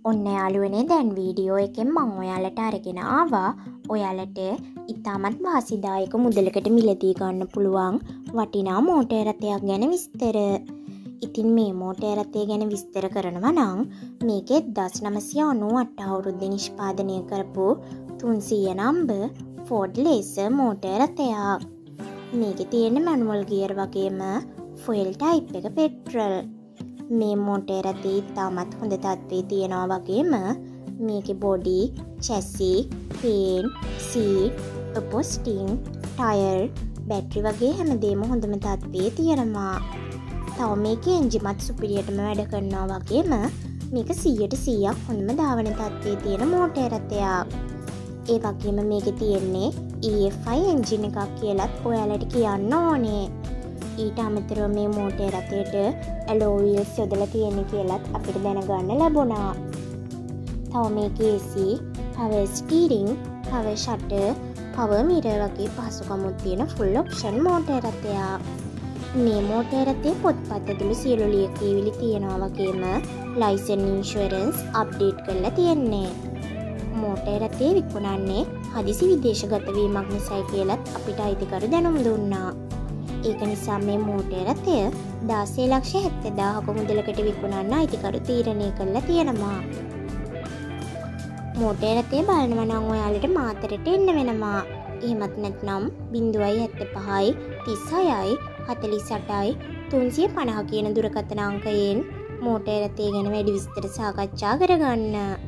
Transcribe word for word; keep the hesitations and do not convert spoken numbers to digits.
ඔන්න යාළුවනේ දැන් වීඩියෝ එකෙන් මං ඔයාලට අරගෙන ආවා ඔයාලට ඉතාමත් වාසිදායක මුදලකට මිලදී ගන්න පුළුවන් වටිනා මෝටර් රථයක් ගැන විස්තර. ඉතින් මේ මෝටර් රථය ගැන විස්තර කරනවා නම් මේක එක්දාස් නවසිය අනූ අට අවුරුද්දේ නිෂ්පාදනය කරපු තුන්සිය නම්බර් ෆෝඩ් ලේසර් මෝටර් රථයක්. මේකේ තියෙන මැනුවල් ගියර් වගේම ෆුවෙල් ටයිප් එක පෙට්‍රල්. මේ මෝටර් රථය ඉතාමත් හොඳ තත්ත්වයේ තියෙනවා වගේම මේකේ body, chassis, paint, seat, upholstering, tyre, battery වගේ හැමදේම හොඳම තත්ත්වයේ තියෙනවා. තව මේකේ එන්ජිමත් සුපිරියටම වැඩ කරනවා වගේම මේක සීයට සීයක් හොඳම ධාවන තත්ත්වයේ තියෙන මෝටර් රථයක්. ඒ වගේම මේකේ තියෙන්නේ ඊ එෆ් ආයි එන්ජින් එකක් කියලත් ඔයාලට කියන්න ඕනේ. ඊට අමතරව මේ මෝටර් රථයට ඇලෝ වීල්ස් යොදලා තියෙන්නේ කියලත් අපිට දැනගන්න ලැබුණා. තව මේකේ A C, power steering, power shutter, power mirror වගේ පහසුකමුත් තියෙන ෆුල් ඔප්ෂන් මෝටර් රථයක්. මේ මෝටර් රථයේ පොත්පත් ඇතුළු සියලු ලියකියවිලි තියෙනවා වගේම ලයිසන් ඉන්ෂුරන්ස් අප්ඩේට් කරලා තියෙන්නේ. මෝටර් රථය විකුණන්නේ හදිසි විදේශගත වීමක් නිසායි කියලත් අපිට අයිතිකරු දැනුම් දුන්නා. ඒක නිසා මේ මෝටර් රථය දාසය ලක්ෂ හැත්තෑ දාහක මුදලකට විකුණන්න අයිතිකරු තීරණය කරලා තියෙනවා. මෝටර් රථය බලනවා නම් ඔයාලට මාතරට එන්න වෙනවා. එහෙමත් නැත්නම් බිංදුවයි හැත්තෑ පහයි තිස් හයයි හතළිස් අටයි තුන්සිය පනහ කියන දුරකථන අංකයෙන් මෝටර් රථය ගැන වැඩි විස්තර සාකච්ඡා කරගන්න.